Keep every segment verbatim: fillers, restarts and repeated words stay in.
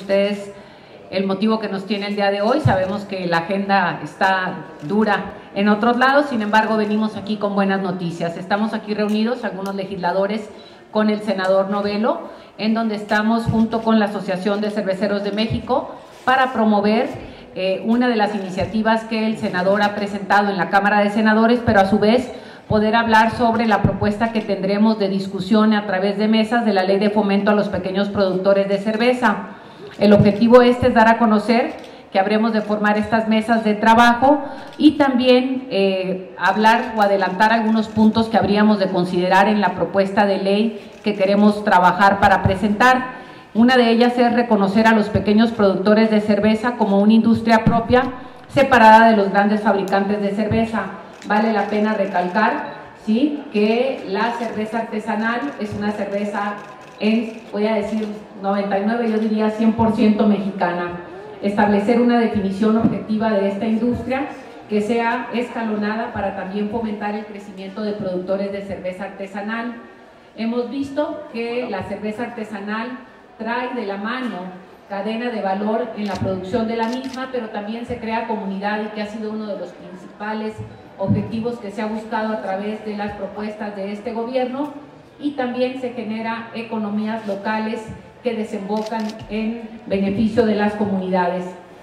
ustedes el motivo que nos tiene el día de hoy. Sabemos que la agenda está dura en otros lados, sin embargo venimos aquí con buenas noticias. Estamos aquí reunidos, algunos legisladores, con el senador Novelo, en donde estamos junto con la Asociación de Cerveceros de México para promover eh, una de las iniciativas que el senador ha presentado en la Cámara de Senadores, pero a su vez poder hablar sobre la propuesta que tendremos de discusión a través de mesas de la Ley de Fomento a los Pequeños Productores de Cerveza. El objetivo este es dar a conocer que habremos de formar estas mesas de trabajo y también eh, hablar o adelantar algunos puntos que habríamos de considerar en la propuesta de ley que queremos trabajar para presentar. Una de ellas es reconocer a los pequeños productores de cerveza como una industria propia, separada de los grandes fabricantes de cerveza. Vale la pena recalcar, ¿sí?, que la cerveza artesanal es una cerveza, en, voy a decir noventa y nueve, yo diría cien por ciento mexicana. Establecer una definición objetiva de esta industria que sea escalonada para también fomentar el crecimiento de productores de cerveza artesanal. Hemos visto que la cerveza artesanal trae de la mano cadena de valor en la producción de la misma, pero también se crea comunidad, y que ha sido uno de los principales objetivos que se ha buscado a través de las propuestas de este gobierno, y también se genera economías locales que desembocan en beneficio de las comunidades.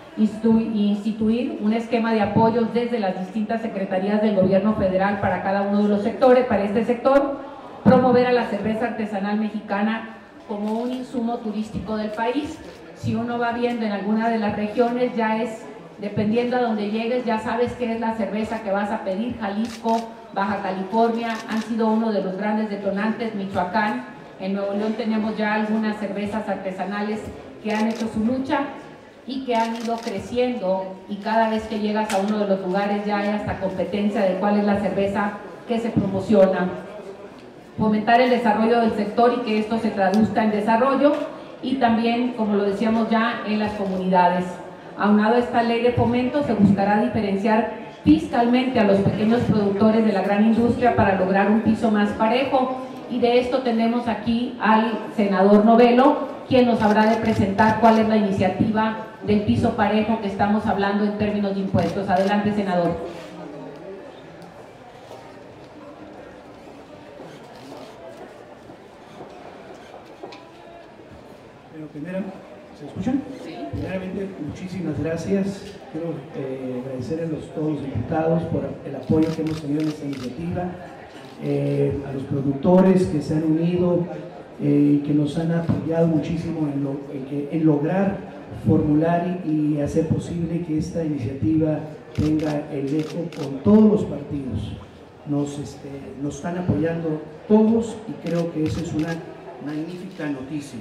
Instituir un esquema de apoyos desde las distintas secretarías del gobierno federal para cada uno de los sectores, para este sector, promover a la cerveza artesanal mexicana como un insumo turístico del país. Si uno va viendo en alguna de las regiones, ya es, dependiendo a donde llegues, ya sabes qué es la cerveza que vas a pedir. Jalisco, Baja California han sido uno de los grandes detonantes, Michoacán. En Nuevo León tenemos ya algunas cervezas artesanales que han hecho su lucha y que han ido creciendo, y cada vez que llegas a uno de los lugares ya hay hasta competencia de cuál es la cerveza que se promociona. Fomentar el desarrollo del sector y que esto se traduzca en desarrollo, y también, como lo decíamos ya, en las comunidades. Aunado a esta ley de fomento, se buscará diferenciar fiscalmente a los pequeños productores de la gran industria para lograr un piso más parejo, y de esto tenemos aquí al senador Novelo, quien nos habrá de presentar cuál es la iniciativa del piso parejo que estamos hablando en términos de impuestos. Adelante, senador. Bueno, primero, ¿se escuchan? Sí. Primeramente, muchísimas gracias. Quiero eh, agradecer a los, todos los diputados por el apoyo que hemos tenido en esta iniciativa. Eh, a los productores que se han unido y eh, que nos han apoyado muchísimo en, lo, en, que, en lograr formular y, y hacer posible que esta iniciativa tenga el eco con todos los partidos. Nos, este, nos están apoyando todos, y creo que esa es una magnífica noticia.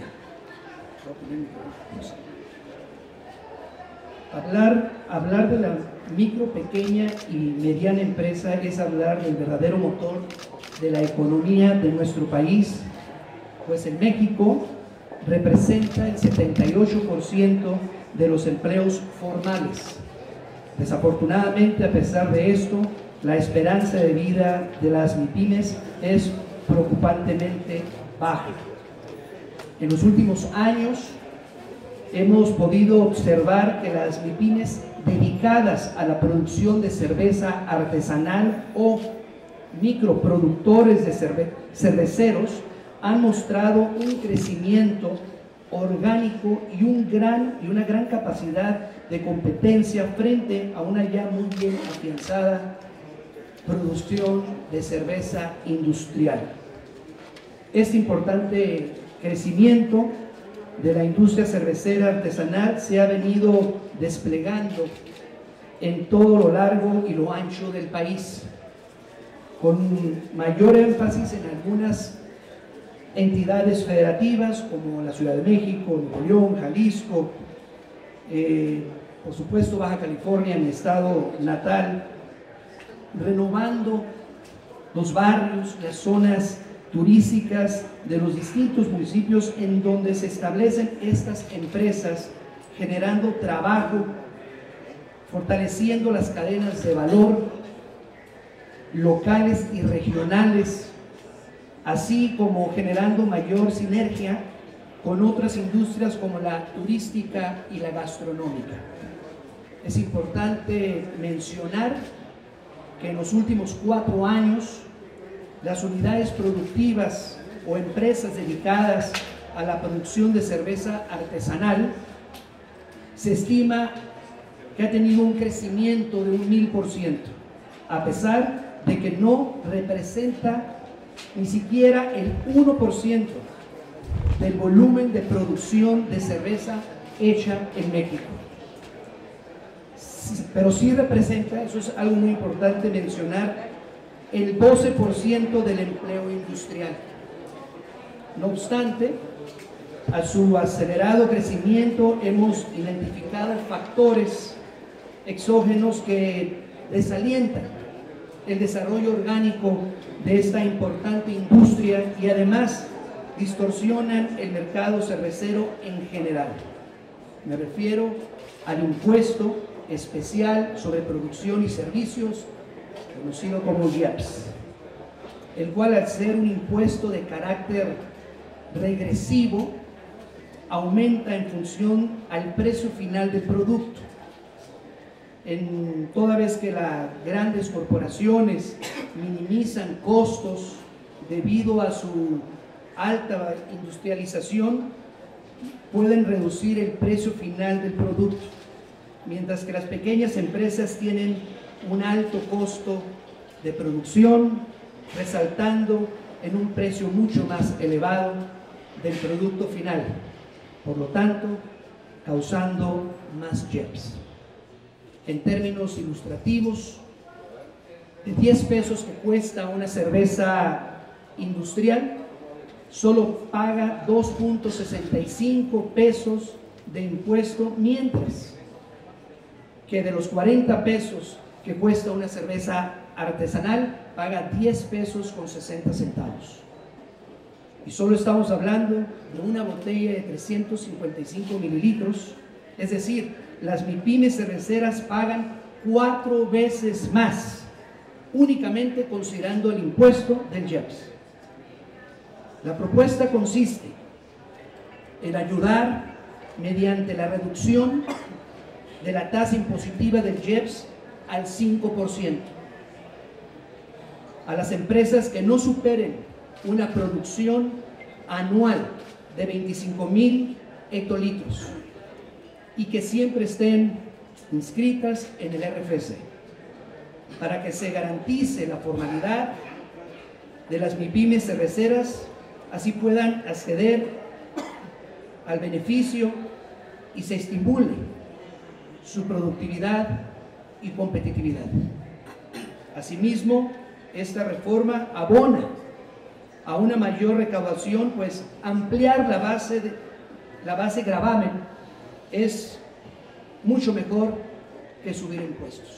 Hablar, hablar de la micro, pequeña y mediana empresa es hablar del verdadero motor de la economía de nuestro país, pues en México representa el setenta y ocho por ciento de los empleos formales. Desafortunadamente, a pesar de esto, la esperanza de vida de las MIPYMES es preocupantemente baja. En los últimos años hemos podido observar que las MIPYMES dedicadas a la producción de cerveza artesanal o microproductores de cerve cerveceros han mostrado un crecimiento orgánico y, un gran, y una gran capacidad de competencia frente a una ya muy bien afianzada producción de cerveza industrial. Este importante crecimiento de la industria cervecera artesanal se ha venido desplegando en todo lo largo y lo ancho del país, con mayor énfasis en algunas entidades federativas como la Ciudad de México, Nuevo León, Jalisco, eh, por supuesto Baja California, mi estado natal, renovando los barrios, las zonas turísticas de los distintos municipios en donde se establecen estas empresas, generando trabajo, fortaleciendo las cadenas de valor locales y regionales, así como generando mayor sinergia con otras industrias como la turística y la gastronómica. Es importante mencionar que en los últimos cuatro años las unidades productivas o empresas dedicadas a la producción de cerveza artesanal se estima que ha tenido un crecimiento de un mil por ciento, a pesar de que no representa ni siquiera el uno por ciento del volumen de producción de cerveza hecha en México. Sí, pero sí representa, eso es algo muy importante mencionar, el doce por ciento del empleo industrial. No obstante, a su acelerado crecimiento hemos identificado factores exógenos que desalientan el desarrollo orgánico de esta importante industria y además distorsionan el mercado cervecero en general. Me refiero al impuesto especial sobre producción y servicios, conocido como I E P S, el cual, al ser un impuesto de carácter regresivo, aumenta en función al precio final del producto. En, toda vez que las grandes corporaciones minimizan costos debido a su alta industrialización, pueden reducir el precio final del producto, mientras que las pequeñas empresas tienen un alto costo de producción, resaltando en un precio mucho más elevado del producto final, por lo tanto, causando más I E P S. En términos ilustrativos, de diez pesos que cuesta una cerveza industrial, solo paga dos punto sesenta y cinco pesos de impuesto, mientras que de los cuarenta pesos que cuesta una cerveza artesanal, paga diez pesos con sesenta centavos. Y solo estamos hablando de una botella de trescientos cincuenta y cinco mililitros, es decir, las MIPYMES cerveceras pagan cuatro veces más, únicamente considerando el impuesto del I E P S. La propuesta consiste en ayudar mediante la reducción de la tasa impositiva del I E P S al cinco por ciento a las empresas que no superen una producción anual de veinticinco mil hectolitros y que siempre estén inscritas en el R F C, para que se garantice la formalidad de las MIPYMES cerveceras, así puedan acceder al beneficio y se estimule su productividad y competitividad. Asimismo, esta reforma abona a una mayor recaudación, pues ampliar la base, de, la base gravamen es mucho mejor que subir impuestos.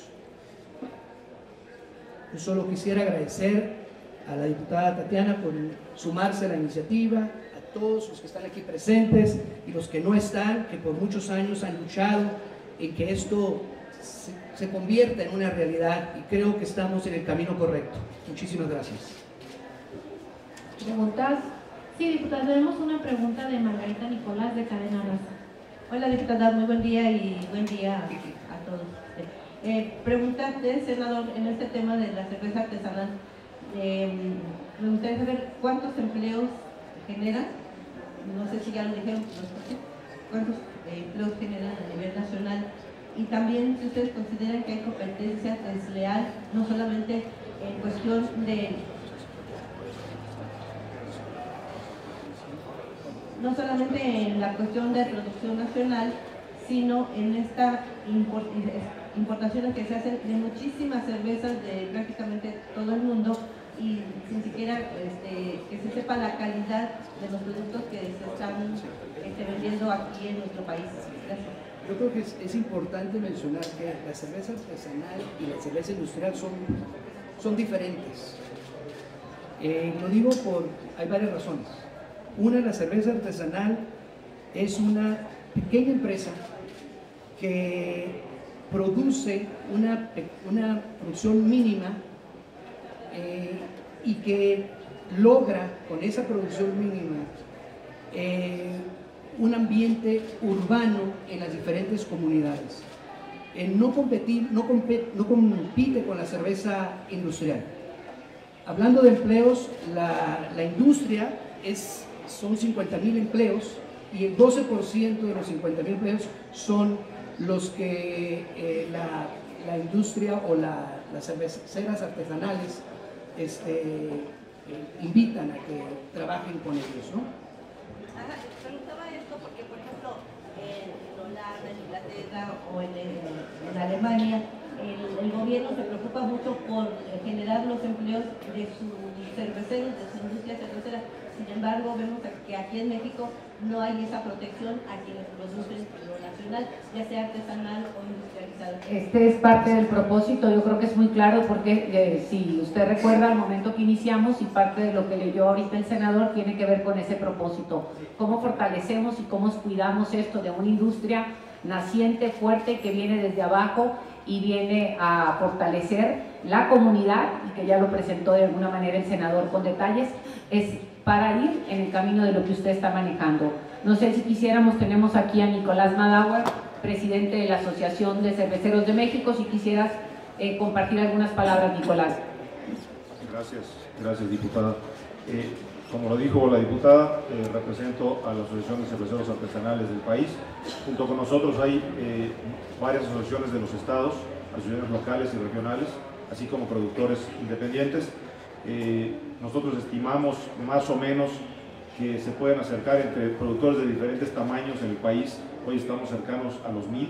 Yo solo quisiera agradecer a la diputada Tatiana por sumarse a la iniciativa, a todos los que están aquí presentes y los que no están, que por muchos años han luchado en que esto se, se convierta en una realidad, y creo que estamos en el camino correcto. Muchísimas gracias. ¿Preguntas? Sí, diputada, tenemos una pregunta de Margarita Nicolás, de Cadena Raza. Hola, diputada, muy buen día y buen día a todos. Eh, preguntarte, senador, en este tema de la cerveza artesanal, eh, me gustaría saber cuántos empleos generan, no sé si ya lo dijeron, cuántos eh, empleos generan a nivel nacional, y también si ustedes consideran que hay competencia desleal, no solamente en cuestión de no solamente en la cuestión de producción nacional, sino en esta import importaciones que se hacen de muchísimas cervezas de prácticamente todo el mundo, y sin siquiera este, que se sepa la calidad de los productos que se están este, vendiendo aquí en nuestro país. Gracias. Yo creo que es, es importante mencionar que la cerveza artesanal y la cerveza industrial son, son diferentes. Eh, lo digo por, hay varias razones. Una, la cerveza artesanal es una pequeña empresa que produce una, una producción mínima eh, y que logra con esa producción mínima eh, un ambiente urbano en las diferentes comunidades. Eh, no, competir, no, compete, no compite con la cerveza industrial. Hablando de empleos, la, la industria es, son cincuenta mil empleos y el doce por ciento de los cincuenta mil empleos son los que eh, la, la industria o la, las cerveceras artesanales este, eh, invitan a que trabajen con ellos, ¿no? Ajá, preguntaba esto porque, por ejemplo, en Holanda, en Inglaterra o en, en Alemania, el, el gobierno se preocupa mucho por generar los empleos de sus cerveceros, de su industria cervecera. Sin embargo, vemos que aquí en México no hay esa protección a quienes producen lo nacional, ya sea artesanal o industrializado. Este es parte del propósito, yo creo que es muy claro porque eh, si usted recuerda al momento que iniciamos y parte de lo que leyó ahorita el senador tiene que ver con ese propósito, cómo fortalecemos y cómo cuidamos esto de una industria naciente, fuerte, que viene desde abajo y viene a fortalecer la comunidad y que ya lo presentó de alguna manera el senador con detalles, es para ir en el camino de lo que usted está manejando. No sé si quisiéramos, tenemos aquí a Nicolás Madauer, presidente de la Asociación de Cerveceros de México, si quisieras eh, compartir algunas palabras, Nicolás. Gracias, gracias diputada. Eh, como lo dijo la diputada, eh, represento a la Asociación de Cerveceros Artesanales del país. Junto con nosotros hay eh, varias asociaciones de los estados, asociaciones locales y regionales, así como productores independientes. Eh, nosotros estimamos más o menos que se pueden acercar entre productores de diferentes tamaños en el país. Hoy estamos cercanos a los mil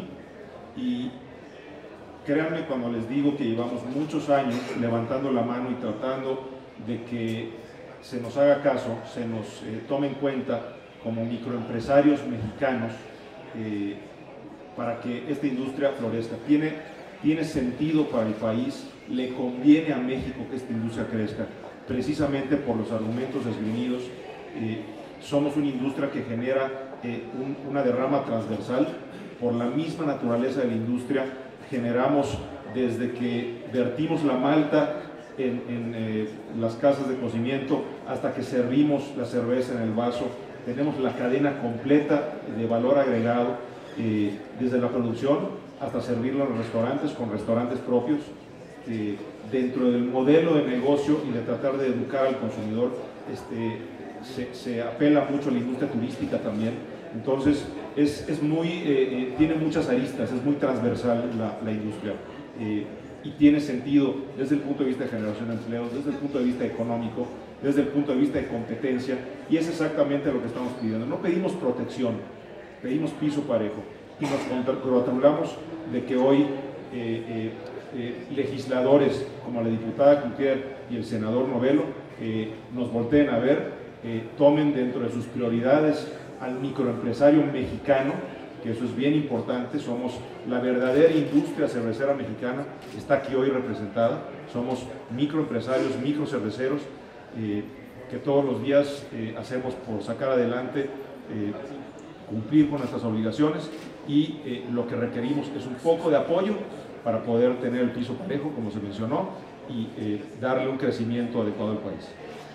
y créanme cuando les digo que llevamos muchos años levantando la mano y tratando de que se nos haga caso, se nos eh, tome en cuenta como microempresarios mexicanos eh, para que esta industria florezca. Tiene, tiene sentido para el país, le conviene a México que esta industria crezca, precisamente por los argumentos esgrimidos. Eh, somos una industria que genera eh, un, una derrama transversal. Por la misma naturaleza de la industria, generamos desde que vertimos la malta en, en eh, las casas de cocimiento hasta que servimos la cerveza en el vaso. Tenemos la cadena completa de valor agregado, eh, desde la producción hasta servirlo en los restaurantes, con restaurantes propios. Eh, dentro del modelo de negocio y de tratar de educar al consumidor, este, se, se apela mucho a la industria turística también. Entonces, es, es muy, eh, eh, tiene muchas aristas, es muy transversal la, la industria. Eh, y tiene sentido desde el punto de vista de generación de empleos, desde el punto de vista económico, desde el punto de vista de competencia, y es exactamente lo que estamos pidiendo. No pedimos protección, pedimos piso parejo, y nos congratulamos de que hoy eh, eh, eh, legisladores como la diputada Cloutier y el senador Novelo eh, nos volteen a ver, eh, tomen dentro de sus prioridades al microempresario mexicano, que eso es bien importante. Somos la verdadera industria cervecera mexicana, está aquí hoy representada. Somos microempresarios, microcerveceros, eh, que todos los días eh, hacemos por sacar adelante, eh, cumplir con nuestras obligaciones, y eh, lo que requerimos es un poco de apoyo para poder tener el piso parejo, como se mencionó, y eh, darle un crecimiento adecuado al país.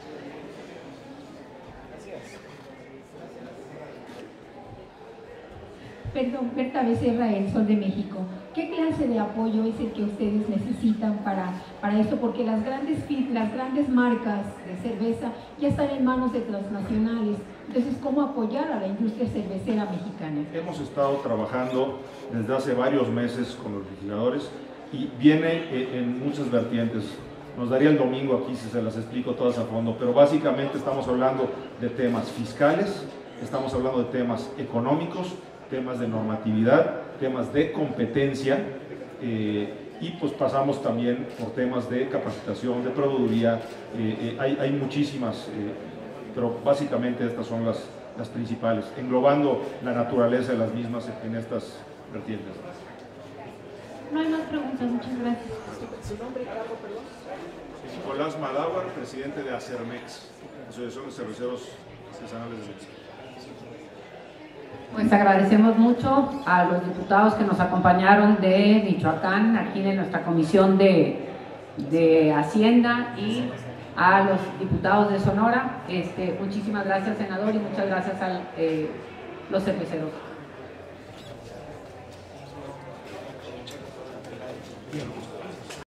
Perdón, Berta Becerra, El Sol de México. ¿Qué clase de apoyo es el que ustedes necesitan para, para esto? Porque las grandes, las grandes marcas de cerveza ya están en manos de transnacionales. Entonces, ¿cómo apoyar a la industria cervecera mexicana? Hemos estado trabajando desde hace varios meses con los legisladores y viene en muchas vertientes. Nos daría el domingo aquí si se las explico todas a fondo, pero básicamente estamos hablando de temas fiscales, estamos hablando de temas económicos, temas de normatividad, temas de competencia, eh, y pues pasamos también por temas de capacitación, de proveeduría. eh, eh, hay, hay muchísimas, eh, pero básicamente estas son las, las principales, englobando la naturaleza de las mismas en estas vertientes. No hay más preguntas, muchas gracias. ¿Su nombre, Carlos, perdón? Nicolás Madauer, presidente de ACERMEX, Asociación de Cerveceros Artesanales de México. Pues agradecemos mucho a los diputados que nos acompañaron de Michoacán, aquí de nuestra Comisión de, de Hacienda, y a los diputados de Sonora. Este, muchísimas gracias, senador, y muchas gracias al eh, los cerveceros. Bien.